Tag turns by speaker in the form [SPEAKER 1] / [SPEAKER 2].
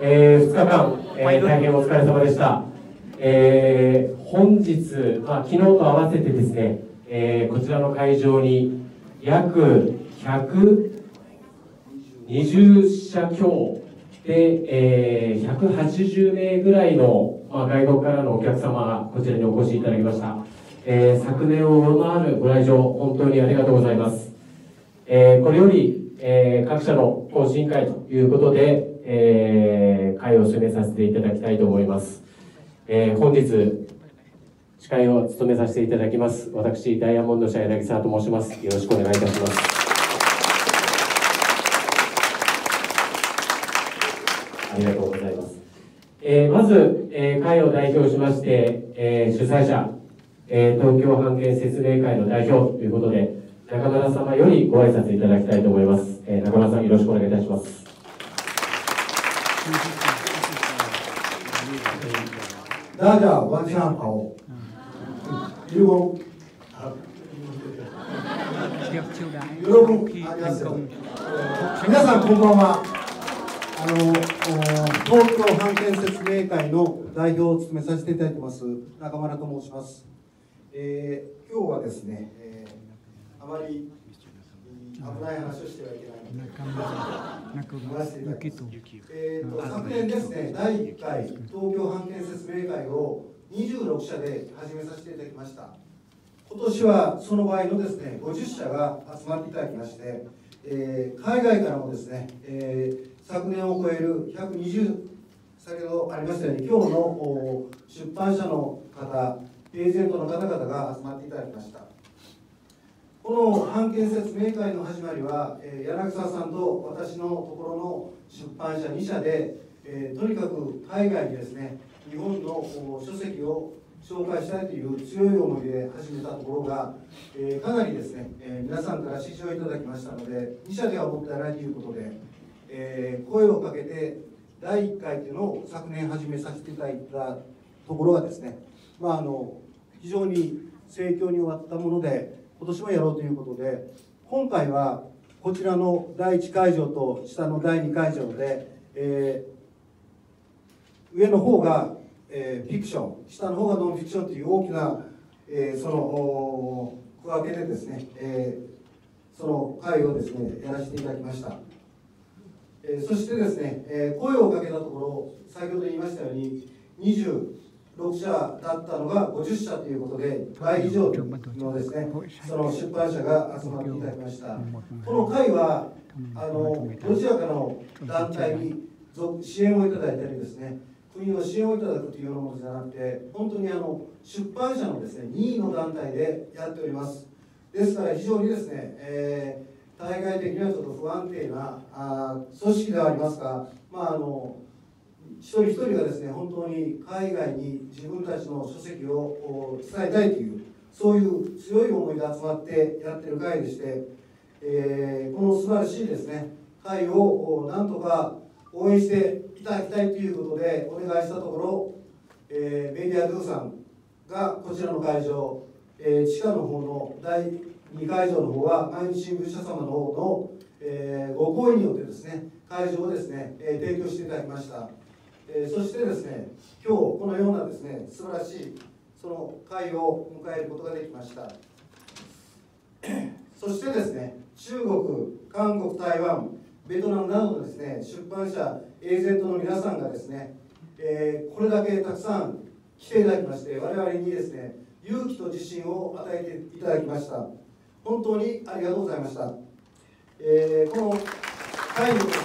[SPEAKER 1] 2日間、大変お疲れ様でした。本日、昨日と合わせてですね、こちらの会場に約120社強で、180名ぐらいの、外国からのお客様がこちらにお越しいただきました。昨年を上回るご来場、本当にありがとうございます。これより、各社の懇親会ということで、会を締めさせていただきたいと思います。本日、司会を務めさせていただきます。私、ダイヤモンド社柳沢と申します。よろしくお願いいたします。ありがとうございます。まず、会を代表しまして、主催者、東京版権説明会の代表ということで、中村様よりご挨拶いただきたいと思います。中村さん、よろしくお願いいたします。
[SPEAKER 2] 大家晚上好。皆さんこんばんは。東京版権説明会の代表を務めさせていただいてます中村と申します。今日はですね、あまり危ない話をしてはいけないので昨年ですね、第1回東京版権説明会を26社で始めさせていただきました。今年はその場合のですね、50社が集まっていただきまして、海外からもですね、昨年を超える120、先ほどありましたように、今日の出版社の方、エージェントの方々が集まっていただきました。この版権説明会の始まりは、柳沢さんと私のところの出版社2社で、とにかく海外にですね、日本の書籍を紹介したいという強い思いで始めたところが、かなりですね、皆さんから支持をいただきましたので、2社ではもったいないということで、声をかけて第1回というのを昨年始めさせていただいたところがですね、非常に盛況に終わったもので、今年もやろうということで、今回はこちらの第1会場と下の第2会場で、上の方がフィクション、下の方がノンフィクションという大きな、その区分けでですね、その会をですね、やらせていただきました。そしてですね、声をかけたところ、先ほど言いましたように、26社だったのが50社ということで、倍以上のですね、その出版社が集まっていただきました。この会は、どちらかの団体に支援をいただいたりですね、国の支援をいただくというようなものじゃなくて、本当に出版社のですね、任意の団体でやっております。ですから非常にですね、対外的にはちょっと不安定な組織ではありますが、一人一人がですね、本当に海外に自分たちの書籍を伝えたいという、そういう強い思いで集まってやってる会でして、この素晴らしいですね、会をなんとか応援していただきたいということでお願いしたところ、メディアドゥさんがこちらの会場、地下の方の第2会場の方は毎日新聞社様の方の、ご好意によってですね、会場をですね、提供していただきました。そしてですね、今日このようなですね、素晴らしいその会を迎えることができました。そしてですね、中国、韓国、台湾、ベトナムなどのですね、出版社、エージェントの皆さんがですね、これだけたくさん来ていただきまして、我々にですね、勇気と自信を与えていただきました。本当にありがとうございました。この会のです